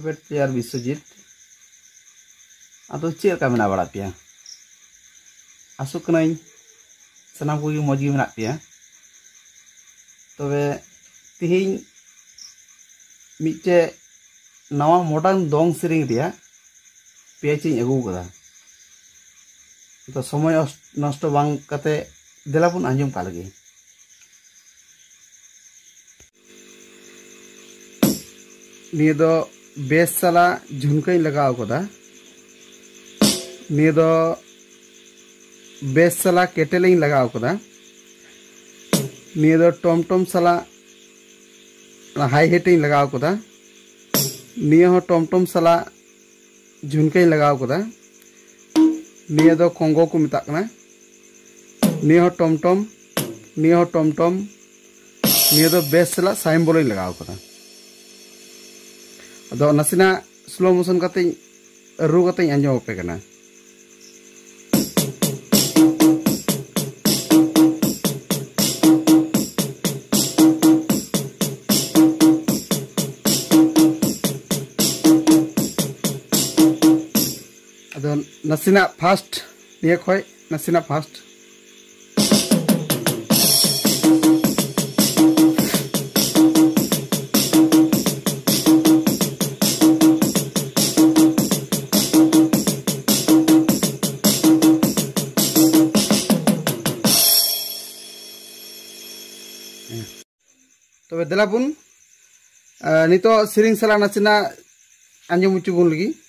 favourite player Vishwajeet आदो check का मेना बड़ा पिया आसु कनाई सनाम को मौज गे मेना पिया तबे तिहिं मिटे नवा मॉडर्न दोंग सेरिंग रिया पेचिंग अगू कदा तो समय नष्ट बांग कते देलाबुन आंजम का लगे निये दो बेस साला झुनकाई लगाव कदा निये दो बेस साला केटेलिंग लगाव कदा निये दो टॉम साला हाई हेटिंग लगाव कदा निये हो टॉम साला झुनकाई लगाव कदा निये दो कोंगो को मिता कना निये हो टॉम निये हो टॉम निये दो बेस साला साइम बोलिंग लगाव कदा अदो नसीना स्लो मोशन कते रू कते आंजम पे कना अदो नसीना फास्ट निये खोय नसीना फास्ट तबे देलाबुन नितो सिरिंग साला नसीना आंजम मुचुबुन लगी